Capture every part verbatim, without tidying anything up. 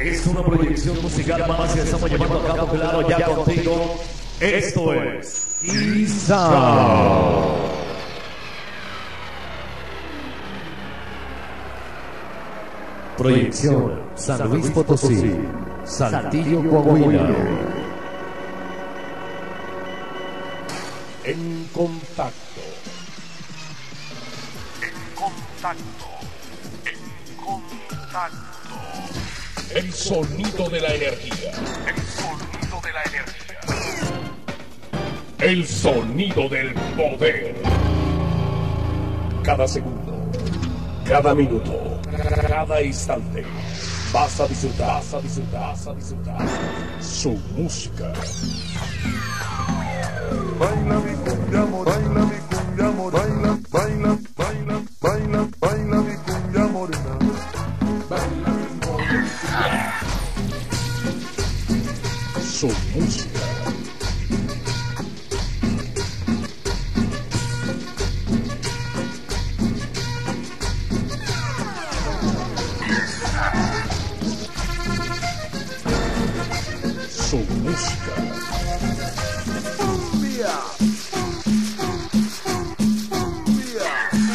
Es una proyección musical más que estamos llevando a cabo, claro, ya contigo. Esto es Sound. Proyección San Luis Potosí, Saltillo, Coahuila. En contacto. En contacto. En contacto. El sonido de la energía. El sonido de la energía. El sonido del poder. Cada segundo, cada minuto, cada instante, vas a disfrutar, vas a disfrutar, vas a disfrutar su música. Baila mi cumbia morena, baila mi cumbia morena, baila, baila, baila, baila mi cumbia morena. Baila mi morena. Su música. Su música. Cumbia. Cumbia.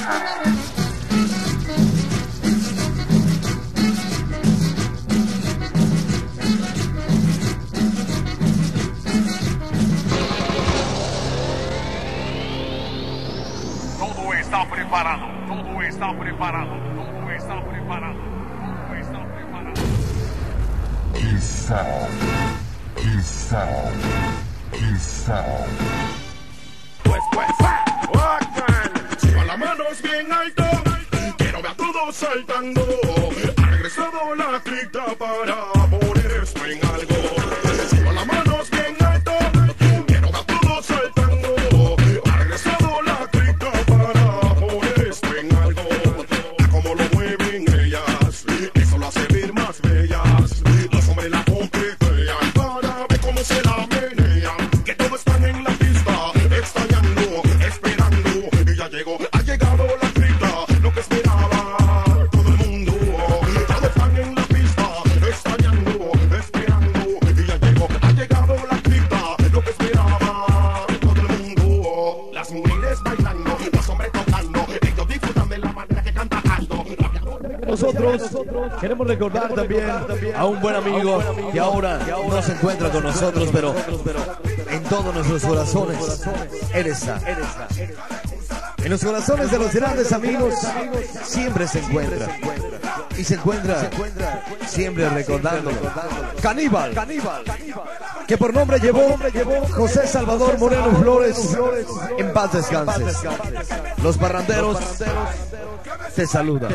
Todo está preparado, todo está preparado, todo está preparado, todo está preparado. Quizá, quizá, quizá. Pues, pues, Walkman. Con las manos bien alto, quiero ver a todos saltando. Ha regresado la cripta para poner esto en algo. Con las manos bien alto, quiero ver a todos saltando. Ha regresado la cripta para poner esto en algo. Como lo mueven ellas, eso lo hace ver más bellas. Los hombres la completean para ver cómo se la menean. Que todos están en la pista, extrañando, esperando. Y ya llegó, ha llegado la cripta, lo que esperaba todo el mundo. Todos están en la pista, extrañando, esperando. Y ya llegó, ha llegado la cripta, lo que esperaba todo el mundo. Las mujeres bailando, los hombres tocando, ellos disfrutan de la manera que canta Aldo. Nosotros queremos recordar también a un buen amigo que ahora no se encuentra con nosotros, pero en todos nuestros corazones Él está. En los corazones de los grandes amigos siempre se encuentra. Y se encuentra siempre recordándolo. Caníbal, que por nombre llevó José Salvador Moreno Flores. En paz descanse. Los parranderos te saludan.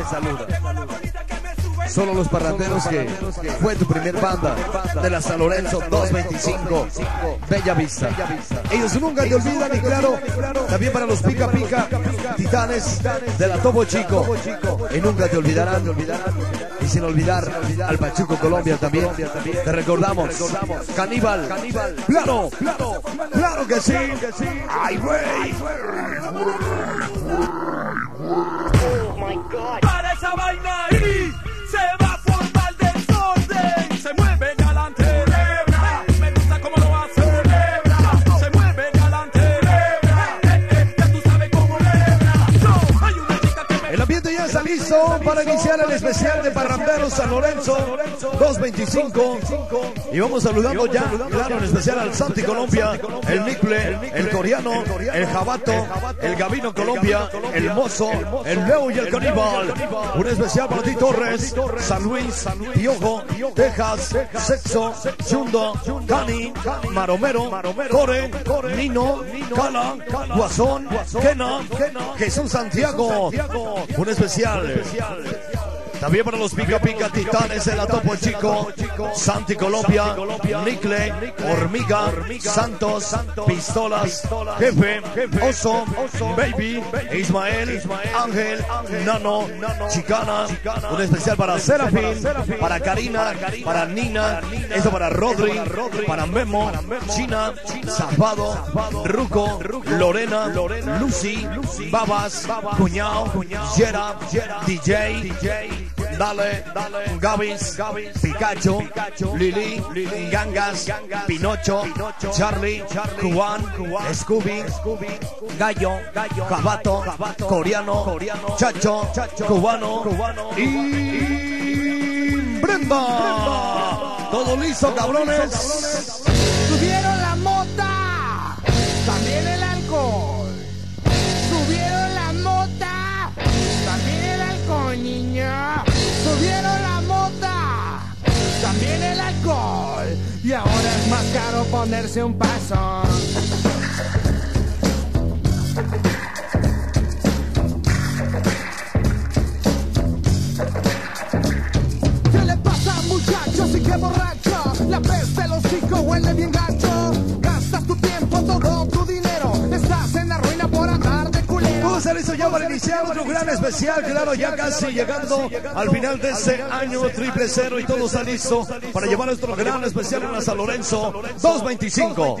Solo los parranderos que fue tu primer banda de la San Lorenzo doscientos veinticinco Bella Vista. Ellos nunca te olvidan, y claro, también para los Pica Pica Titanes de la Topo Chico, y nunca te olvidarán. Y sin olvidar al Pachuco Colombia también te recordamos. Caníbal, claro, claro, claro que sí. Ay, güey. Oh my God. Para esa vaina ahí se va a formar desorden. Se mueve galante, celebra. Me gusta cómo lo hace, celebra. Se mueve galante, celebra. Eh, eh, ya tú sabes cómo celebra. No, hay una chica que me... El ambiente ya está listo para iniciar el especial de Parranderos San Lorenzo doscientos veinticinco. Y vamos saludando ya, claro, en especial al Santi Colombia, el Nicle, el Coreano, el Jabato, el Gabino Colombia, el Mozo, el Leo y el Caníbal. Un especial para ti, Torres, San Luis, Piojo, Texas, Sexo, Chundo, Cani, Maromero, Core, Nino, Cala, Guasón, Kena, Jesús Santiago. Un especial también para los Pica Pica Titanes de la Topo Chico, Santi Colombia, Nicle, Hormiga, Santos, Pistolas, Jefe, Oso, Baby, Ismael, Ángel, Nano, Chicana. Un especial para Serafín, para Karina, para Nina, eso para Rodri, para Memo, China, Zapado, Ruco, Lorena, Lucy, Babas, Cuñao, Yera, D J, dale, dale, Gabis, Pikachu, Lili, Gangas, Pinocho, Charlie, Juan, Scooby, Gallo, Jabato, Coreano, Chacho, Cubano y Brenda. Todo listo, cabrones. Subieron la mota, también el alcohol. Subieron la mota, también el alcohol, niña. Subieron la mota, también el alcohol. Y ahora es más caro ponerse un paso. ¿Qué le pasa, muchacho? Sí que borracho. La peste del hocico huele bien gacho. Gastas tu tiempo, todo tu dinero. Estás en la ruina por andar de culero. Vamos a hacer eso ya para iniciar otro gran especial. Claro, ya casi llegando al final de este año triple cero y todo está listo para llevar nuestro gran especial en la San Lorenzo doscientos veinticinco.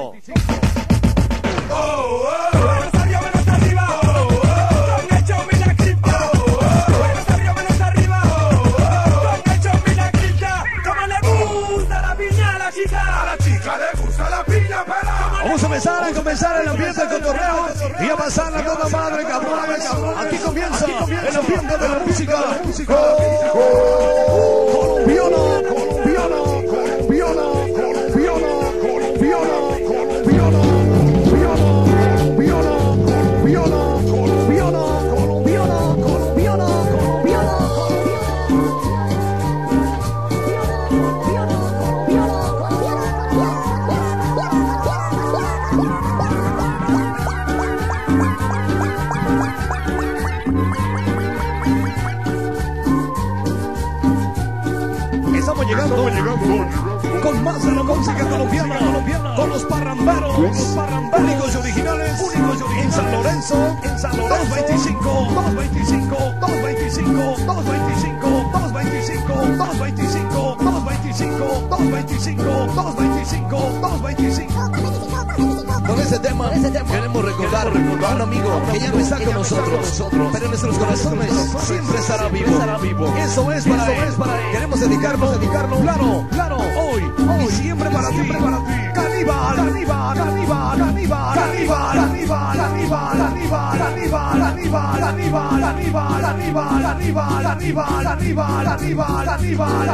Oh, oh, manos arriba, manos arriba, oh, oh, con el show Milagrita, oh, oh, manos arriba, manos arriba, oh, oh, con el show Milagrita. Como le gusta la piña a la chica, a la chica le gusta la piña pelada. Vamos a empezar a comenzar el ambiente del cotorreo y a pasar a toda madre, cabrones. Aquí comienza el ambiente de la música colombiano, colombiano, colombiano, colombiano, colombiano, colombiano, colombiano, colombiano, colombiano, colombiano, colombiano, Estamos llegando, llegando con más de la música colombiana, colombiana, con los parramberos, únicos y originales, únicos y originales en San Lorenzo, en San Lorenzo, doscientos veinticinco, doscientos veinticinco, doscientos veinticinco, doscientos veinticinco, doscientos veinticinco, doscientos veinticinco, doscientos veinticinco, doscientos veinticinco, doscientos veinticinco, doscientos veinticinco. Con ese tema queremos recordar a un amigo que ya no está con nosotros, pero en nuestros corazones siempre estará vivo. Eso es para él. Queremos dedicarnos, dedicarnos, claro, claro, hoy y siempre para ti. Caníbal, caníbal, caníbal, caníbal, caníbal, caníbal, caníbal, caníbal, caníbal, caníbal, caníbal, caníbal, caníbal, caníbal, caníbal, caníbal, caníbal, caníbal,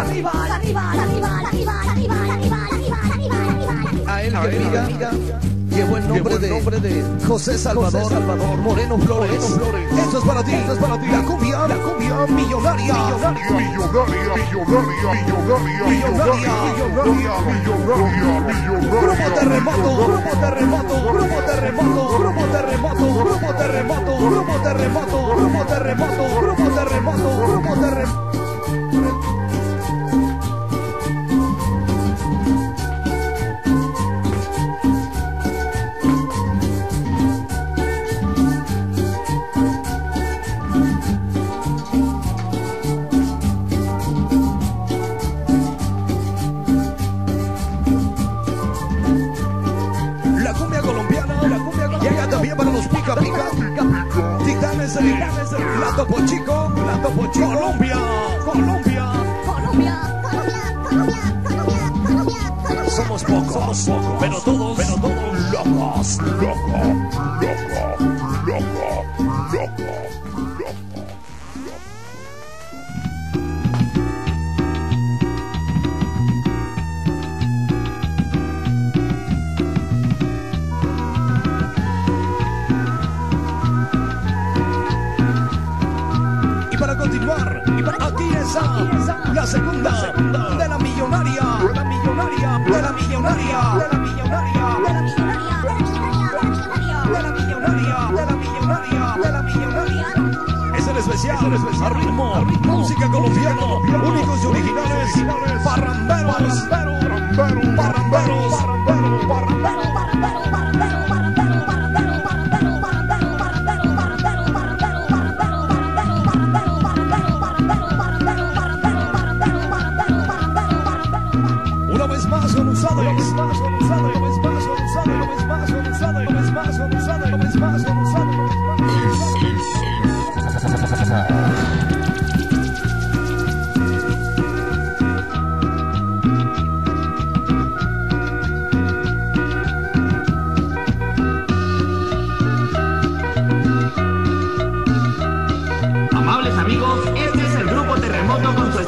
caníbal. A él que diga llevo el nombre de, nombre de José Salvador, José Salvador Moreno Flores. Moreno Flores. Esto es para ti, esto es para ti. La cumbia, la cumbia millonaria. Millonaria, millonaria, millonaria, millonaria, millonaria, millonaria. Grupo Terremoto, Grupo Terremoto, Grupo Terremoto, Grupo Terremoto, Grupo Terremoto, Grupo Terremoto, Grupo Terremoto, Grupo Terremoto, Grupo Terremoto. La Topo Chico, la Topo Chico, Colombia, Colombia, Colombia, Colombia, Colombia, Colombia, Colombia. Somos pocos, somos pocos, pero todos, pero todos locos, loco, loco, loco, loco, loco. La segunda, la segunda de la millonaria, de la millonaria, de la millonaria, de la millonaria, de la millonaria, de la millonaria, de la millonaria, de la millonaria. Es el especial, es el especial ritmo, música colombiana, únicos y originales, parramberos, parramberos, parramberos, parramberos.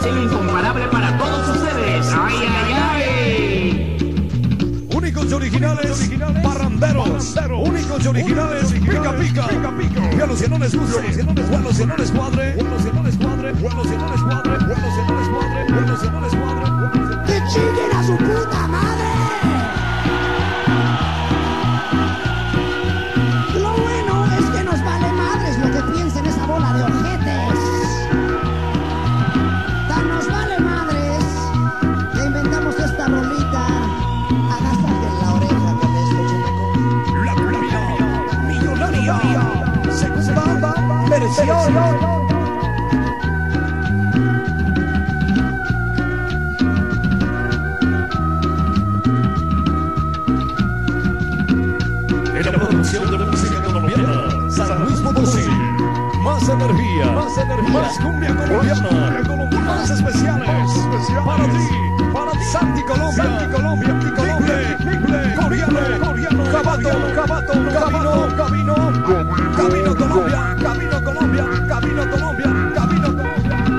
estilo incomparable para todos ustedes. ¡Ay, ay, ay! Únicos y originales, parranderos. Únicos y originales, pica, pica. Y a los que no les guste, o a los que no les cuadre, o a los que no les cuadre, o a los que no les cuadre, o a los que no les cuadre, o a los que no les cuadre. ¡Que chinguen a su puta madre! Lo bueno es que nos vale madres lo que piensen esa bola de ojetes. Tan nos vale madres que inventamos esta rolita. Agástate en la oreja con esto, chamaco. La cumbia millonaria, segunda versión. En la producción de la música colombiana, San Luis Potosí. Más energía, más energía, más cumbia colombiana, más especiales, para ti, para ti, Santi Colombia, Santi Colombia, Colombia, Miple, coreano, coreano, Cabato, Cabato, Camino, Camino, Camino Colombia, Camino Colombia, Camino Colombia, Camino Colombia.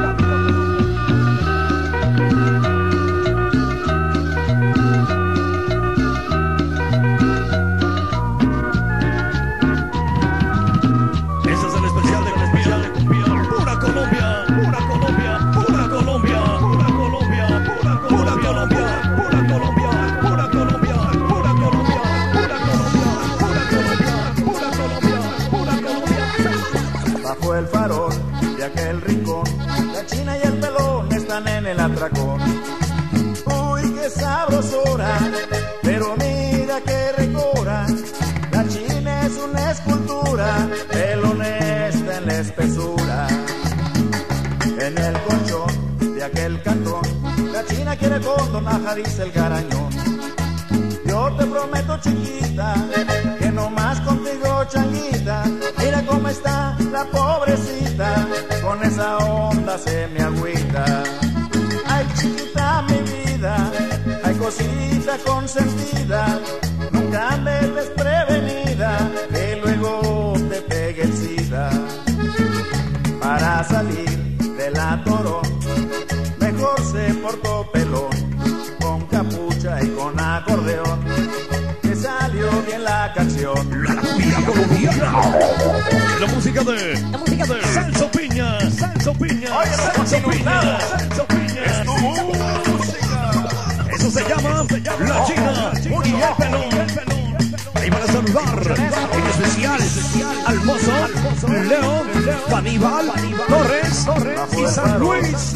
El farol de aquel rincón, la china y el pelón están en el atracón. Uy, qué sabrosura, pero mira qué recora. La china es una escultura, pelón está en la espesura. En el colchón de aquel cantón, la china quiere con don Aja, dice el garañón. Yo te prometo, chiquita, que no más contigo, changuita. Mira cómo está la pobrecita, con esa onda se me agüita. Ay, chiquita, mi vida, ay, cosita consentida, nunca andes desprevenida, que luego te pegue el sida. Para salir de la torón, mejor se portó pelón, con capucha y con acordeón, que salió bien la canción. La cumbia colombiana. La música de, la música de Celso Piña, Celso Piña, Celso Piña, Celso Piña. Es tu música. Eso se llama La China y el Pelón. Y para saludar en especial al mozo Leo, Aníbal, Torres y San Luis.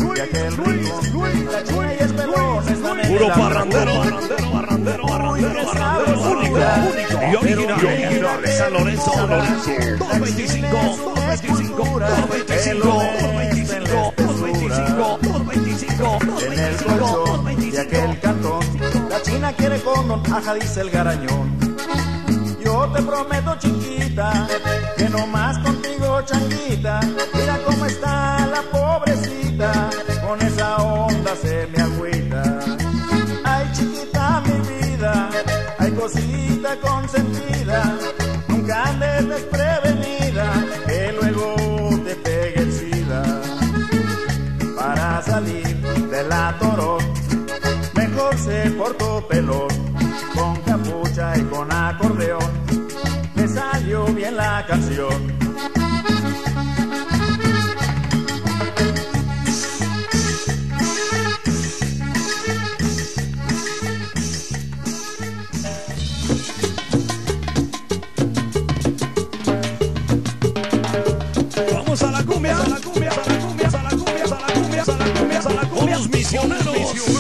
Puro parrandero, parrandero, parrandero, parrandero, único, único y original de San Lorenzo, dos veinticinco, dos veinticinco, dos veinticinco, dos veinticinco, dos veinticinco, dos veinticinco, en el colchón de aquel cantón, la china quiere con don Aja, dice el garañón. Yo te prometo, chiquita, que no más contigo, changuita. Mira cómo está la pobrecita, con esa onda se me agüita. Ay, chiquita, mi vida, ay, cosita consentida, nunca andes desprevenida, que luego te pegue el sida. Para salir de la torón, mejor se portó pelón, con capucha y con acordeón, le salió bien la canción. Vamos a la cumbia, a la cumbia, a la cumbia, a la cumbia, a la cumbia, a la cumbia, a la cumbia, los misioneros.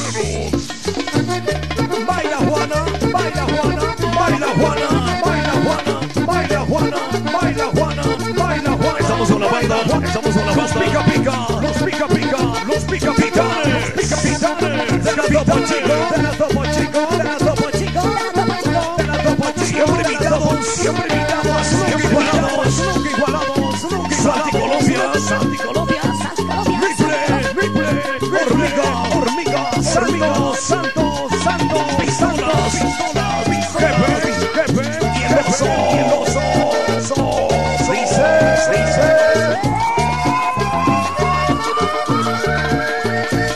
Baila Juana, baila Juana, baila Juana, baila Juana, baila Juana, baila Juana, baila Juana. Estamos con la banda, estamos con la banda. Los pica pica, los pica pica, los pica pica, los pica pica. De la Topo Chico, de la Topo Chico, de la Topo Chico, de la Topo Chico, de la Topo Chico. Siempre invitados, siempre invitados, nunca igualados, nunca igualados, nunca igualados. Santi Colombia, Santi Colombia, Santi Colombia. Riple, Riple, hormiga, hormiga, Santo, Santo, Santo, pistolas, pistolas, jefe, jefe, tiedoso, tiedoso, dice, dice.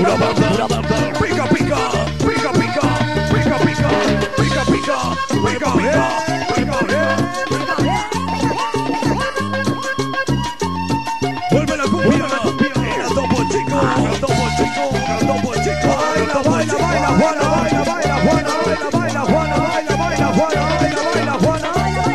pura banda, pura banda. Pica, pica, pica, pica, pica, pica, pica, pica, pica, pica, pica. Vuelve la cumbia, el topo chico, el topo chico, el topo chico. Baila, baila, baila, Juana, baila, baila, Juana, baila, baila, Juana, baila, baila, Juana, baila, baila, Juana.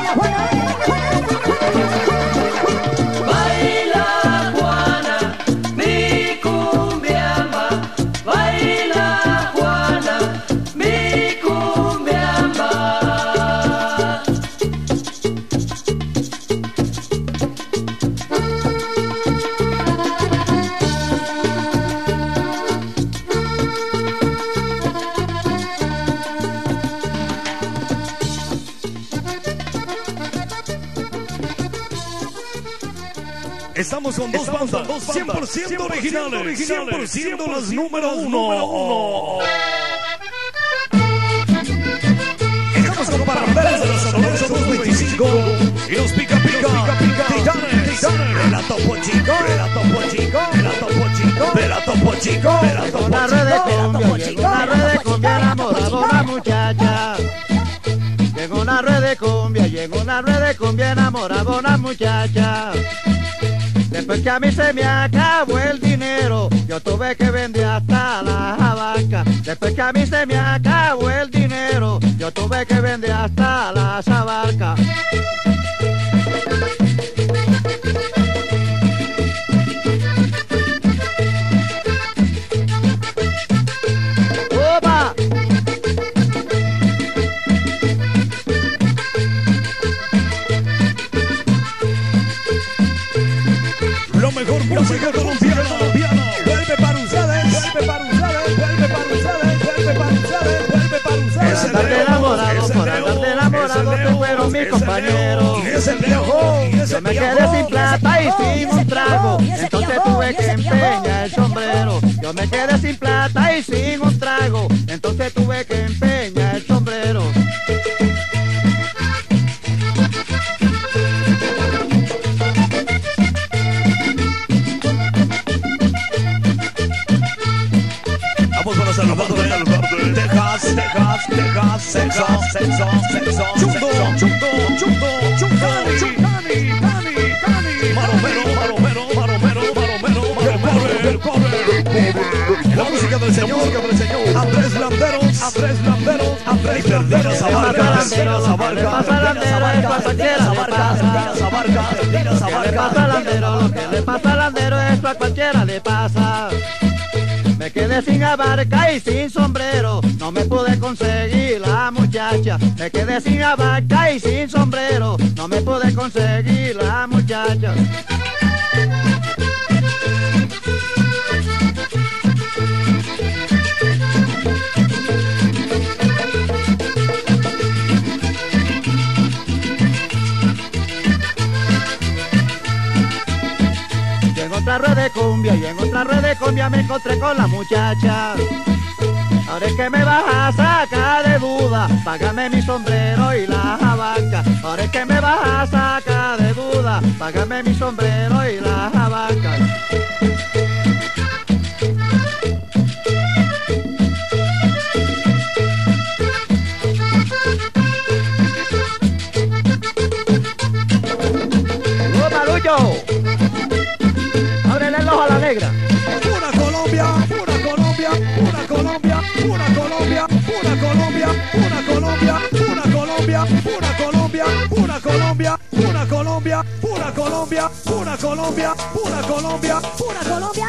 Baila Juana, mi cumbiamba, baila Juana, mi cumbiamba. Estamos con dos bandas, cien por ciento originales, cien por ciento las número uno. Estamos con Parranderos de los San Lorenzo dos veinticinco y los Pica Pica, Titanes, de la Topo Chico, de la Topo Chico, de la Topo Chico, de la Topo Chico, de la Topo Chico. Una red de cumbia, llegó una red de cumbia enamorada una muchacha. Llegó una red de cumbia, llegó una red de cumbia enamorada una muchacha. Después que a mí se me acabó el dinero, yo tuve que vender hasta la vaca. Después que a mí se me acabó el dinero, yo tuve que vender hasta la sabarca. ¡Opa! Lo mejor música colombiana, vuelve para ustedes, vuelve para ustedes, vuelve para ustedes, vuelve para ustedes, vuelve para ustedes. Por andarte enamorado, por andarte enamorado, te fueron mis compañeros. Yo me quedé sin plata y sin un trago, entonces tuve que empeñar el sombrero. Yo me quedé sin plata y sin un trago, entonces tuve que empeñar el sombrero. Vamos con los saludos de Texas, Texas, Texas, sexo, sexo, sexo, chungo, chungo, chungo, chungo, chungani, cani, cani, maromero, maromero, maromero, maromero, maromero, corre, la música del señor, del señor Andrés Landeros, Andrés Landeros, Andrés Landeros, Abarca, Landeros, Abarca, Landeros, Abarca, Landeros, Abarca, ¿qué le pasa al landero? Lo que le pasa al landero, esto a cualquiera le pasa. Me quedé sin abarca y sin sombrero, no me pude conseguir la muchacha. Me quedé sin abarca y sin sombrero, no me pude conseguir la muchacha. En otra red de cumbia y en otra red de cumbia me encontré con la muchacha. Ahora es que me vas a sacar de duda, págame mi sombrero y la vaca. Ahora es que me vas a sacar de duda, págame mi sombrero y la vaca. ¡Oh, Marucho! Ábrele el ojo a la negra. Pura Colombia, pura Colombia, pura Colombia, pura Colombia, pura Colombia, pura Colombia, pura Colombia, pura Colombia, pura Colombia, pura Colombia, pura Colombia, pura Colombia, pura Colombia, pura Colombia,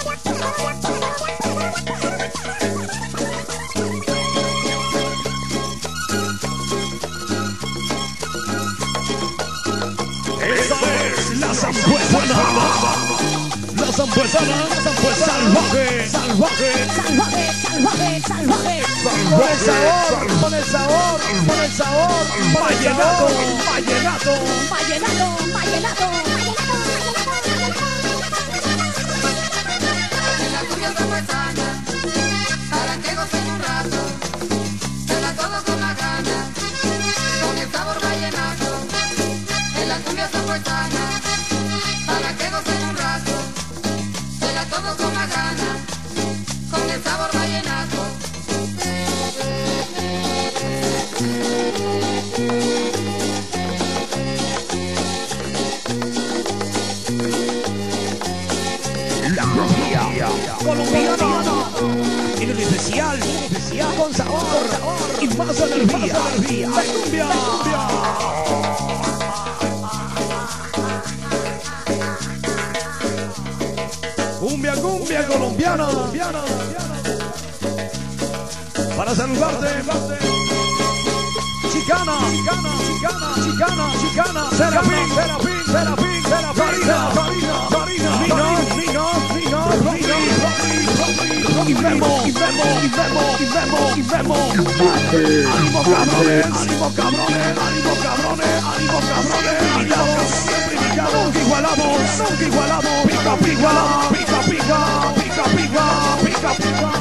esta es la zambuesana. La zambuesana, salvaje, salvaje, salvaje, salvaje, salvaje, con el sabor, con el sabor, con el sabor, vallenato, vallenato, vallenato, vallenato, En la cumbia zambuesana, para que gocen un rato, se la todo con la gana, con el sabor vallenato. En la cumbia zambuesana, para que gocen un rato, se la todo con la gana, el sabor vallenato. La cumbia colombiana, en el especial, especial con sabor y más energía. La cumbia. Cumbia, cumbia colombiana. Para saludarte, chicana, chicana, chicana, chicana, chicana, Serafín, Serafín, Serafín, Farina, Farina, Farina, Nino, Nino, Nino, y Memo, y Memo, y Memo, y Memo, y Memo. Ánimo cabrones, ánimo cabrones, ánimo cabrones, ánimo cabrones, ánimo siempre picados, nunca igualamos, nunca igualamos, pica, pica, pica, pica, pica, pica, pica, pica.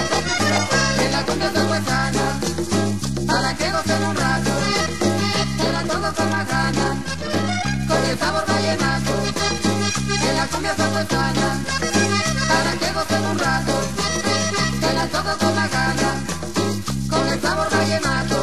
En la cumbia sangüesana, para que gocen un rato, será todo con la gana, con el sabor vallenato. En la cumbia sangüesana, para que gocen un rato, será todo con la gana, con el sabor vallenato.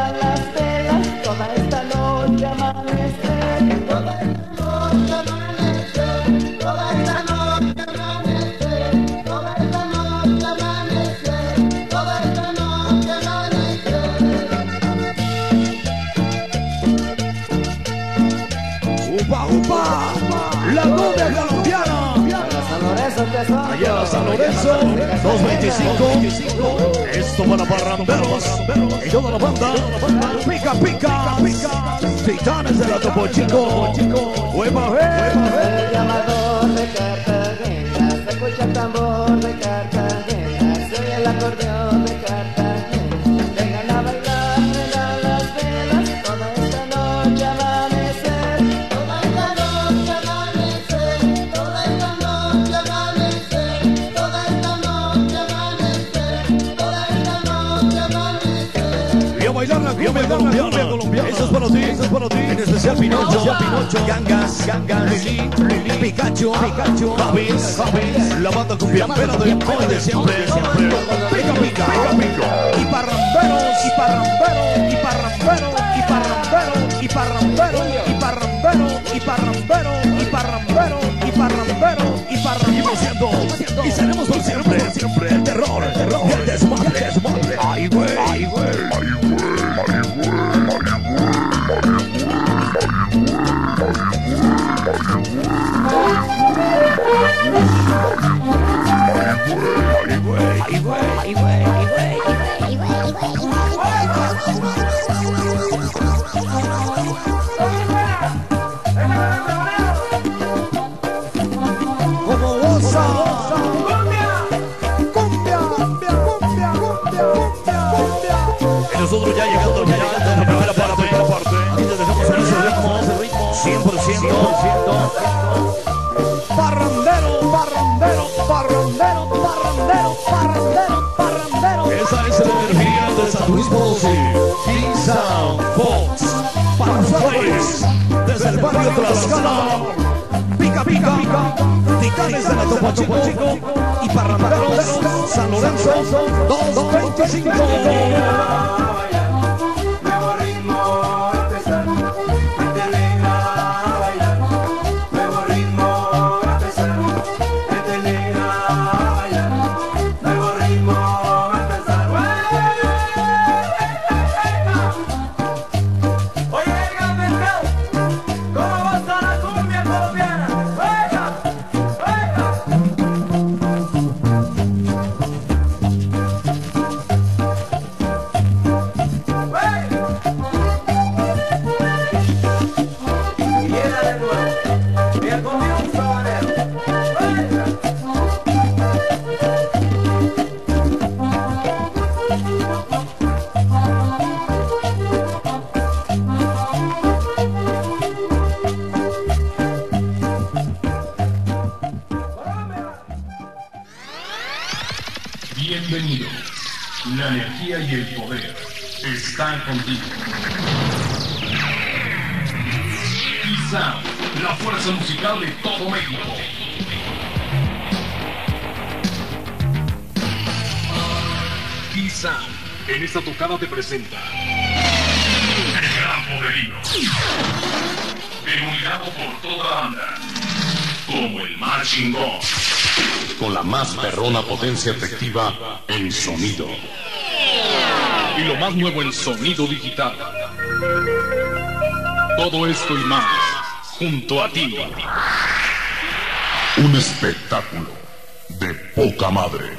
Toda esta noche amanecer, toda esta noche amanecer. Upa, upa, la cumbia colombiana. Allá en San Lorenzo, dos veinticinco. Esto para parranderos y toda la banda. Pica, pica, pica. Titanes de la Topo Chico. Hueva, El llamador de Cartagena, se escucha el tambor de Cartagena, se oye el acordeón de Cartagena. Vengan a bailar, vengan las velas, toda esta noche amanecer. Toda esta noche amanecer, toda esta noche amanecer, toda esta noche amanecer, toda esta noche amanecer. Y a bailar la cumbia colombiana. Eso es para ti, eso es para ti. En especial Pinocho, Pinocho, Gangas, Gangas, Lili, Lili, Pikachu, Pikachu, Javis, Javis, la banda cumbiambera del hoy de siempre, siempre. Pica, pica, pica, pica. Y parramberos, y parramberos, y parramberos, y parramberos, y parramberos, y parramberos, y parramberos, y parramberos, y parramberos, y parramberos, siendo, y seremos por siempre, siempre el terror, el terror, el desmadre, desmadre. Ay, güey, ay, güey, ay, güey, como goza, cumbia, cumbia, cumbia, cumbia, cumbia. Y nosotros ya llegando al final de la primera parte, primera parte. Y te dejamos en ese ritmo, cien por ciento. Parrandero, parrandero, parrandero, parrandero, parrandero, parrandero. Esa es la energía de San Luis Potosí. T-Sound Fox, para ustedes, desde el barrio Tlaxcala. Pica, pica, pica. Titanes de la Topo Chico y parranderos San Lorenzo dos veinticinco. Bienvenido. La energía y el poder están contigo. T-Sound, la fuerza musical de todo México. T-Sound, en esta tocada te presenta el gran poderío, emulado por toda la banda, como el Marching Gun, con la más perrona potencia efectiva en sonido. Y lo más nuevo en sonido digital. Todo esto y más, junto a ti. Un espectáculo de poca madre.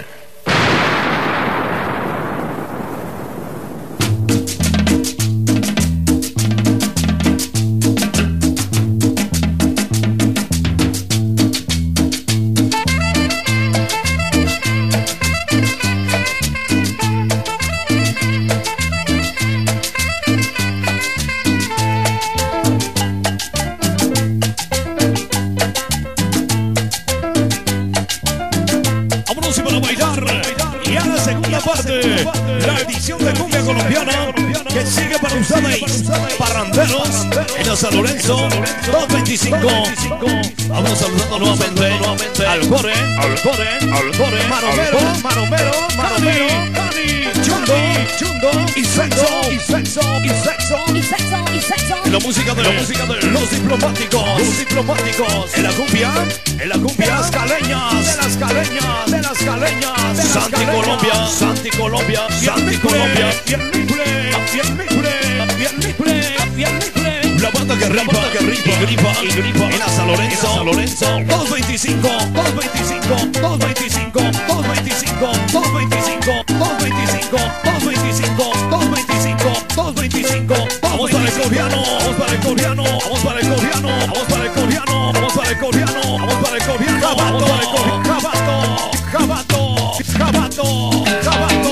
La edición de cumbia colombiana que sigue para ustedes, parranderos en la San Lorenzo dos veinticinco. Vamos saludando nuevamente al Core, al Core, al Core, Maromero, Maromero, Maromero, Chundo, Chundo y Sexo, y Sexo, y Sexo, y Sexo, y Sexo. En la música de la música de los diplomáticos, los diplomáticos. En la cumbia, en la cumbia, de las caleñas, de las caleñas, de las caleñas, Santi Colombia, Santi Colombia, Santi Colombia, y el Miple, y el Miple, y el Miple, y el Miple. La banda que rifa, que rifa, y grifa, y grifa. En la San Lorenzo, San Lorenzo. dos veinticinco, dos veinticinco, dos veinticinco, dos veinticinco, dos veinticinco, dos veinticinco, dos veinticinco, dos veinticinco, dos veinticinco. Vamos para el coreano, vamos para el coreano, vamos para el coreano, vamos para el coreano, vamos para el coreano, vamos para el coreano, vamos para el coreano. Jabato, jabato, jabato, jabato,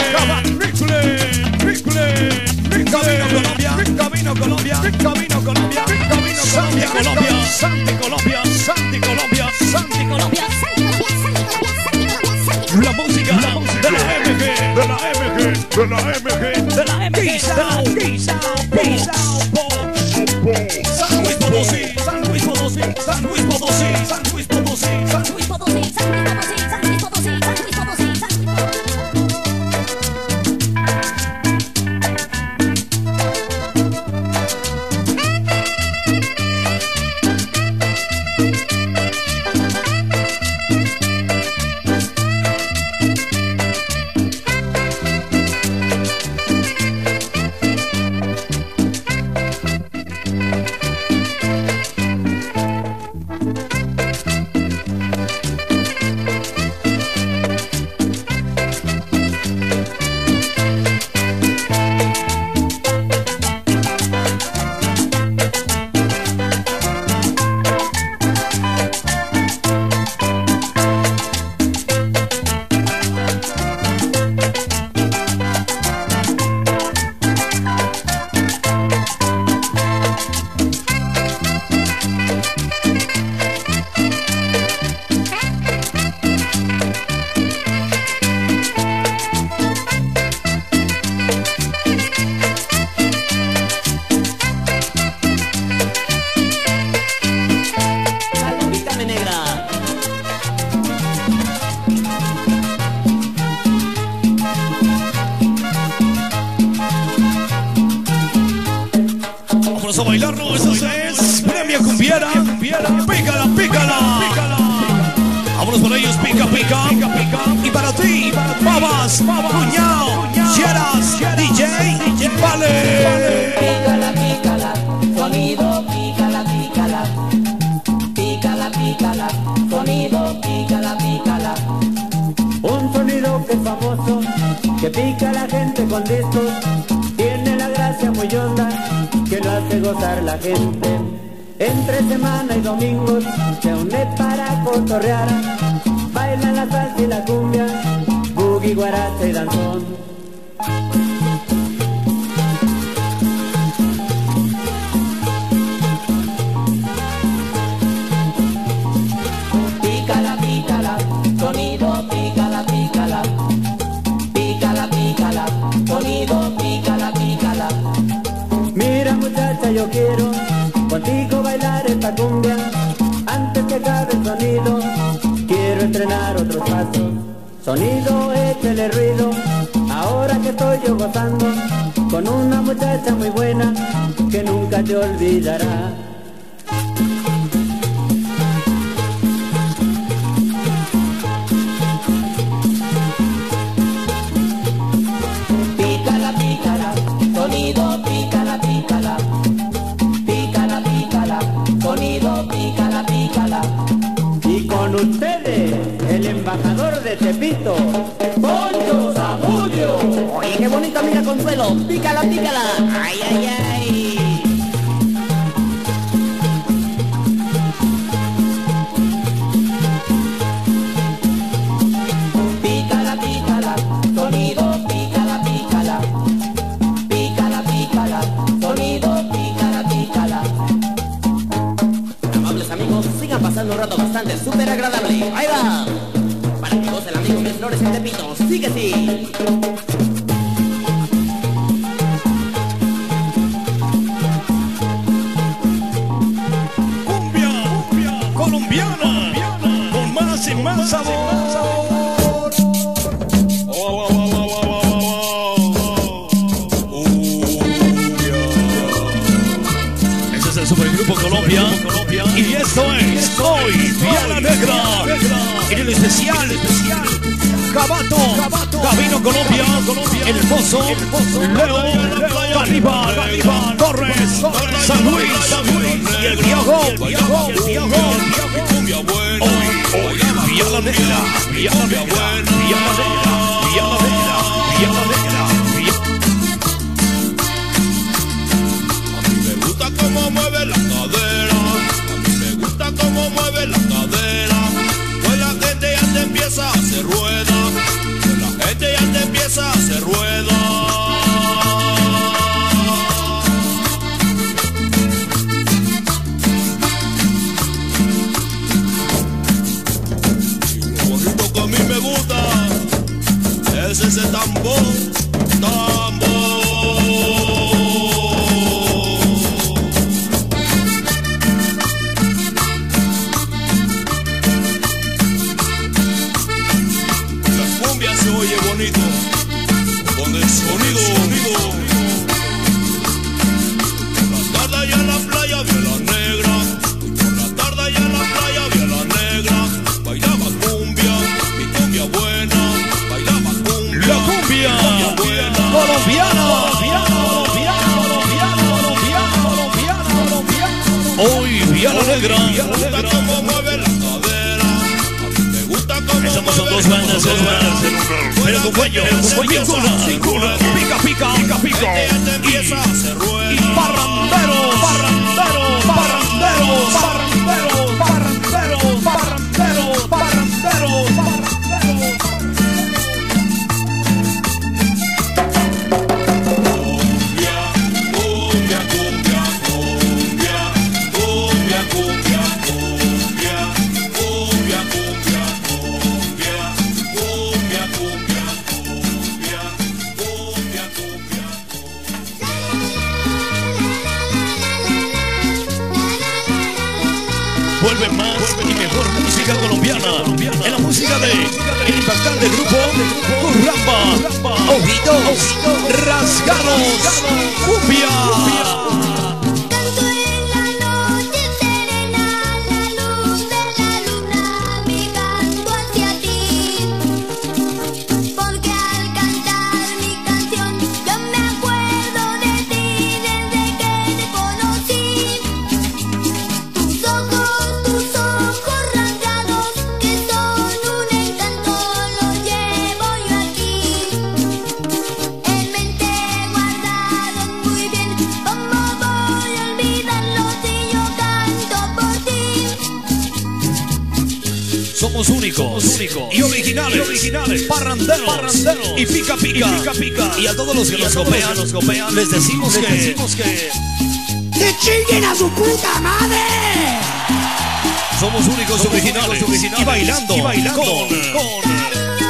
Camino Colombia, Camino Colombia, Camino Colombia, Camino Santi Colombia, Santi Colombia, Santi Colombia, Santi Colombia. La música, la música de la M G, de la M G, de la M G, de la M G, San Luis Potosí, San Luis Potosí, San Luis Potosí, San Luis Potosí, San Luis Potosí, San Luis Potosí, San Luis Potosí, San Luis Potosí, San Luis Potosí. Vamos a bailarlo, eso es premia cumbiera, pícala, pícala. Vámonos por ellos, pica, pica, y para ti, babas, cuñao, Sieras, D J, vale. Pícala, pícala, sonido, pícala, pícala. Pícala, pícala, sonido, pícala, pícala. Un sonido que es famoso, que pica a la gente con discos. Tiene la gracia muy honda, que lo hace gozar la gente. Entre semana y domingos se une para cotorrear. Bailan la salsa y la cumbia, boogie, guaracha y danzón. Pícala, pícala, sonido, pícala, pícala. Pícala, pícala, sonido, pícala, pícala. Mira muchacha, yo quiero contigo bailar esta cumbia. Antes que acabe el sonido, quiero entrenar otros pasos. Sonido, échale ruido, ahora que estoy yo gozando con una muchacha muy buena que nunca te olvidará. Pícala, pícala, sonido, pícala, pícala. Pícala, pícala, sonido, pícala, pícala. Y con ustedes, el embajador de Tepito, Poncho Zamudio. Oye, qué bonito, amiga Consuelo. Pícala, pícala. Ay, ay, ay. Pícala, pícala, sonido, pícala, pícala. Pícala, pícala, sonido, pícala, pícala. Amables amigos, sigan pasando un rato bastante súper agradable. Ahí va. Para que goce el amigo Mis Flores en Tepito. Sigue, sí. Cumbia, cumbia colombiana, con más y más sabor. Ese es el Supergrupo Colombia. Y esto es hoy Viana Negra. En el especial, Cabato, Camino Colombia, El Pozo, Leo, Carnival, Torres, San Luis. Viana Negra, Viana Negra, Viana Negra, Viana Negra. A mí me gusta cómo mueve la cadera, a mí me gusta cómo mueve la cadera. Pues la gente ya te empieza a hacer rueda, pues la gente ya te empieza a hacer rueda. A mí me gusta es ese tambor, tambor. La cumbia se oye bonito con el sonido, sonido. Por la tarde allá en la playa vi a la negra, por la tarde allá en la playa vi a la negra, bailaba cumbia. Buena, bailaba cumbia, la cumbia, cumbia buena, colombiana, colombiana, colombiana, colombiana, colombiana, colombiana. Hoy Viana Negra, me gusta cómo mueve la cadera, a mí me gusta cómo estamos mueve son dos la bandas, dos bandas, pero con cuello, con cuello, sin cuna, pica, pica, pica, pica, y parrandero, parrandero, parrandero, parrandero, parrandero, parrandero, parrandero. Vuelve más y mejor música colombiana en la música de el impactante grupo Curramba, Ojitos Rasgados, Cumbia. Somos únicos, únicos y originales, y originales. Parranderos, parranderos y pica pica, y pica pica. Y a todos los que nos copian, nos copian, les decimos les que, decimos que ¡que chinguen a su puta madre! Somos únicos, somos originales, únicos, originales y bailando, y bailando con, con...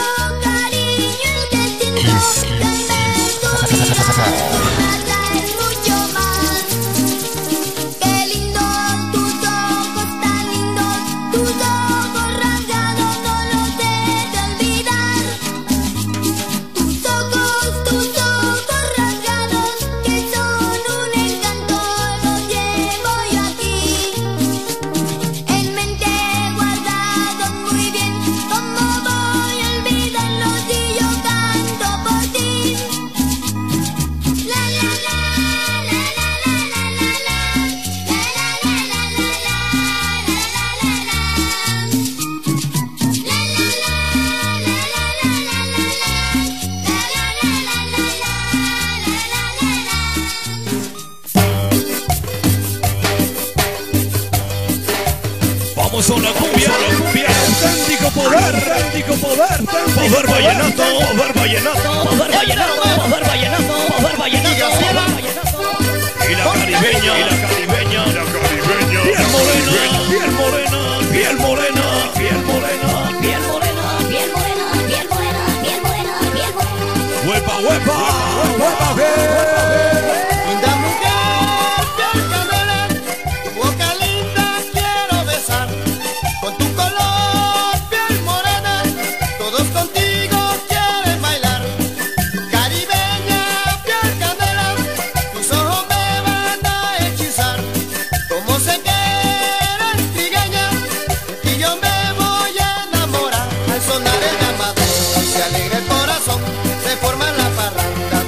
Son la cumbia, la cumbia, auténtico poder, auténtico poder, poder vallenato, poder vallenato, poder vallenato, poder vallenato, poder vallenato, y la caribeña, y la caribeña, la caribeña, piel morena, piel morena, piel morena, piel morena, piel morena, piel morena, piel morena, piel morena, piel morena, huepa, huepa, huepa, huepa, linda mujer, piel canela, tu boca linda quiero besar. Con tu color, piel morena, todos contigo quieren bailar. Caribeña, piel canela, tus ojos me van a hechizar. Como se quieren trigueña, y yo me voy a enamorar. Al sonar el llamador, se alegra el corazón, se forma la parranda.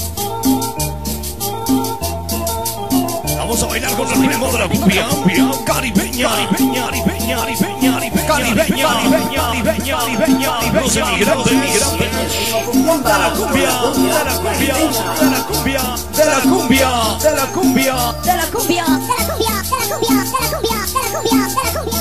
bailar con el ritmo de la cumbia caribeña, caribeña, caribeña, caribeña, caribeña, caribeña, caribeña, los emigrantes, emigrantes, de la cumbia, de la cumbia, de la cumbia, de la cumbia, de la cumbia, de la cumbia, de la cumbia, de la cumbia, de la cumbia, de la cumbia, de la cumbia.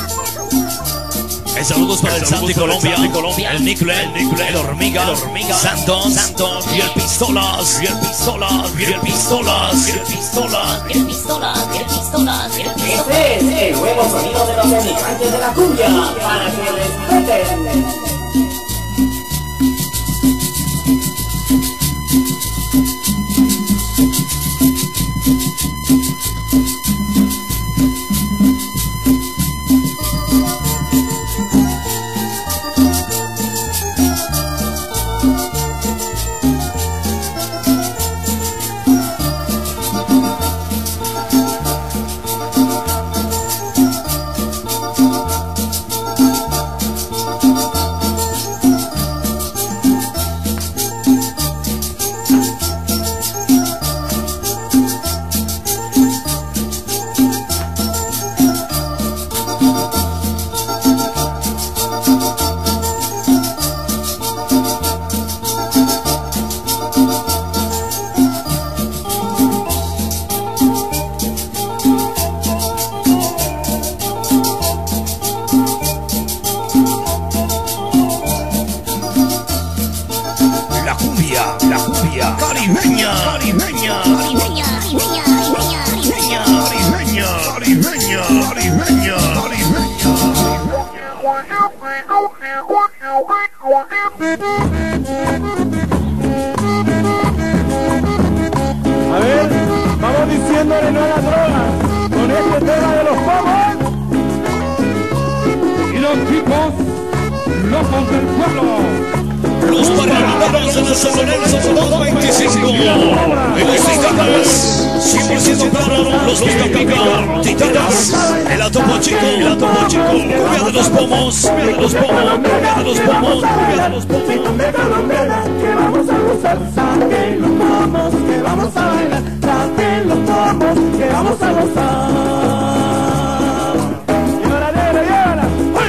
El saludos para el Santi Colombia, Colombia, el Nicle, el Nicle, el Hormiga, el Hormiga, Santos, Santos, y el Pistolas, y el Pistolas, y el Pistolas, y el Pistolas, y el Pistolas, y el Pistolas, y el Pistolas. Este es el nuevo sonido de los emigrantes de la cumbia, para que respeten. caribeña, caribeña, caribeña, caribeña, caribeña, caribeña, caribeña, caribeña, caribeña. A ver, vamos diciéndole no a las drogas con este tema de los pomos y los chicos locos del pueblo. Los parranderos de los San Lorenzo dos veinticinco. En los titanes, siempre siendo claro, los Pica Titanes, el Atopo Chico, el Atopo Chico, cumbia de los pomos, cumbia de los pomos, cumbia de los pomos, cumbia de los pomos. Cumbia colombiana, que vamos a gozar, saquen los pomos, que vamos a bailar, saquen los pomos, que vamos a gozar. Llévala, negra, llévala.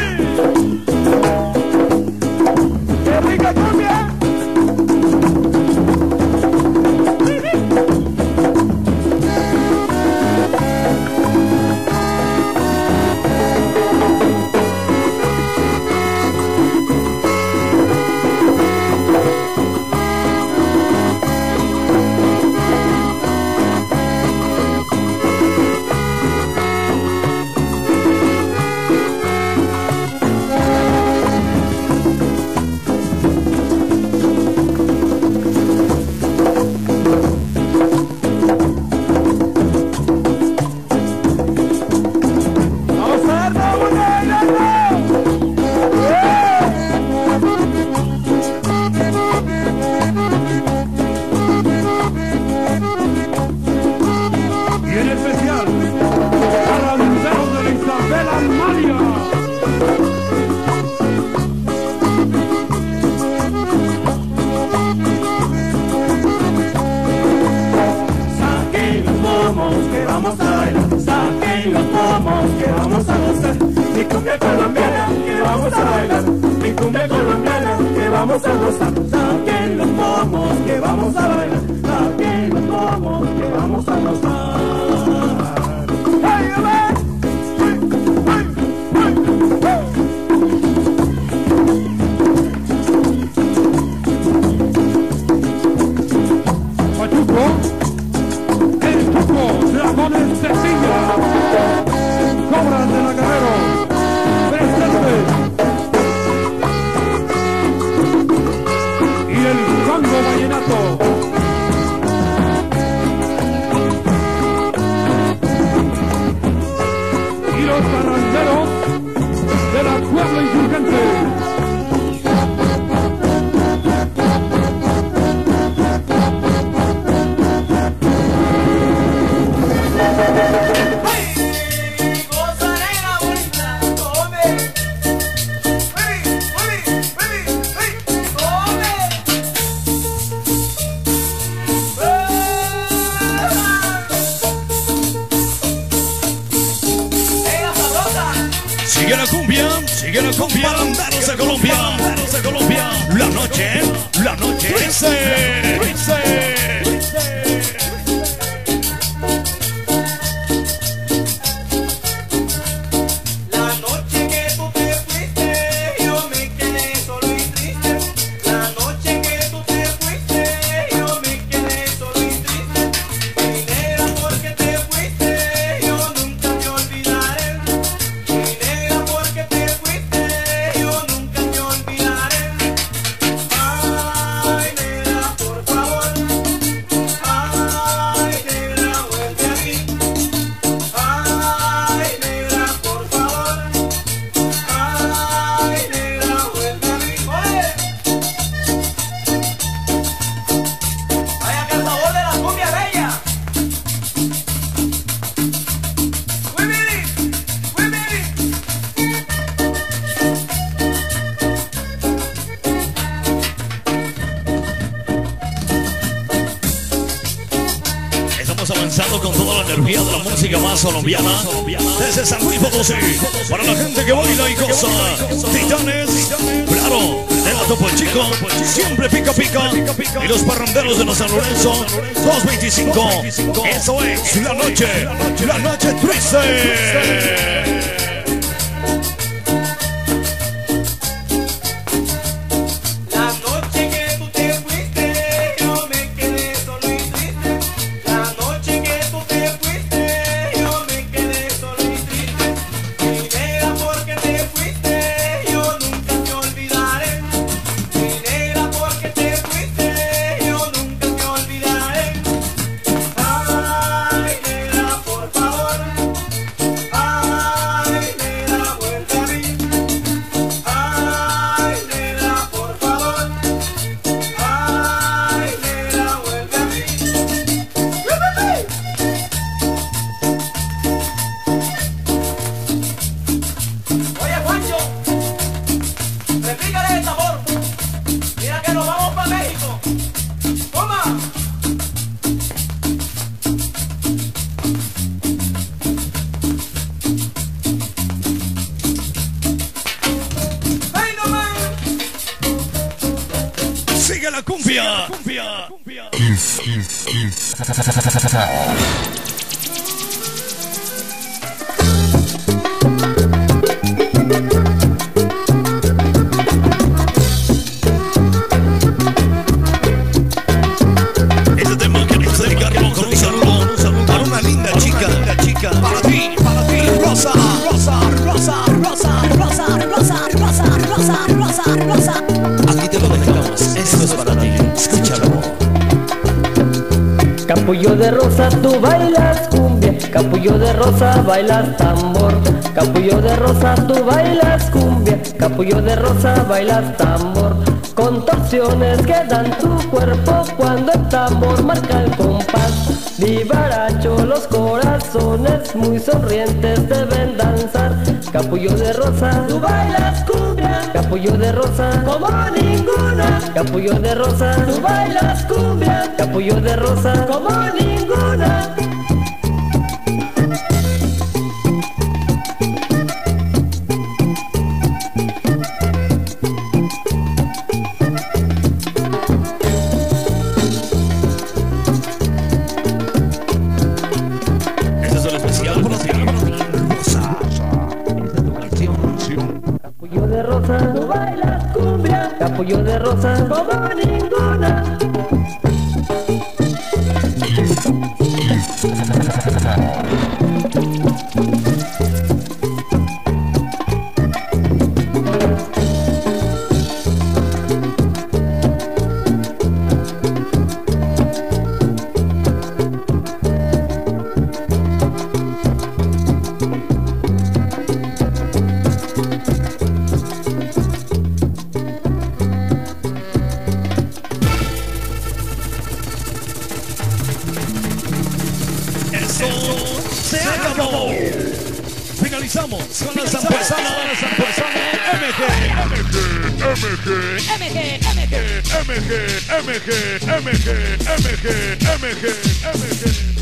¡Qué rica cumbia! Sigue la cumbia, sigue la cumbia. Baranderos de Colombia, Baranderos de Colombia. La noche, la noche. Dice, dice. Avanzando con toda la energía de la música más colombiana desde San Luis Potosí para la gente que baila y goza. Titanes, claro, el Topo Chico, siempre pica pica, y los parranderos de los San Lorenzo dos veinticinco. Eso es la noche, la noche triste. Sigue la cumbia. cumbia. cumbia. Kiss, kiss, kiss. Este tema queremos dedicarlo con un saludo, un saludo para una linda chica, linda chica. Para ti, para ti, Rosa, Rosa, Rosa, Rosa, Rosa, Rosa, Rosa, Rosa, Rosa, Rosa. Aquí te lo dejamos, esto es para ti, escúchalo. Capullo de rosa, tú bailas cumbia, capullo de rosa, bailas tambor. Capullo de rosa, tú bailas cumbia, capullo de rosa, bailas tambor. Contorsiones que dan tu cuerpo cuando el tambor marca el compás. Vivaracho, los corazones muy sonrientes deben danzar. Capullo de rosa, tú bailas cumbia, capullo de rosa, como ninguna. Capullo de rosa, tú bailas cumbia, capullo de rosa, como ninguna. Capullo de rosa, tú bailas cumbia, capullo de rosa, como ninguna. Se acabó. Finalizamos con la zampuesana, la zampuesana M G. M G, M G, M G, M G, M G, M G, M G, M G, M G.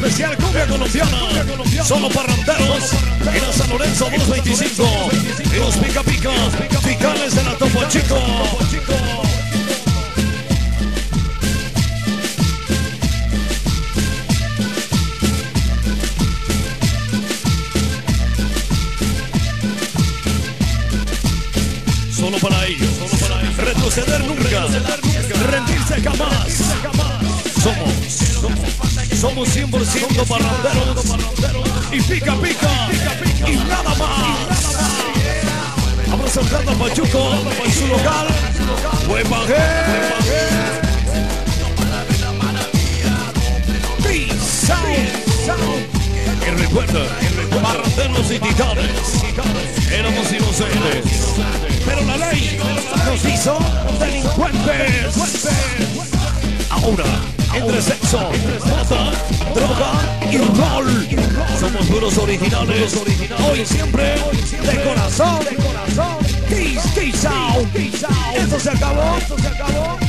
especial cumbia colombiana. Solo parranderos. En la San Lorenzo doscientos veinticinco. Y los pica pica. Picales de la Topo Chico. Solo para ellos. Retroceder nunca. Rendirse jamás. Somos. Somos cien por ciento parranderos. Y pica pica. Y nada más. Vamos saltando al Pachuco en su local. Huepaje. Y recuerda, parranderos y titanes. Éramos inocentes, pero la ley nos hizo delincuentes. Ahora, entre sexo, moda, droga y rol, somos puros originales. Hoy siempre de corazón. Peace, peace out. Esto se acabó.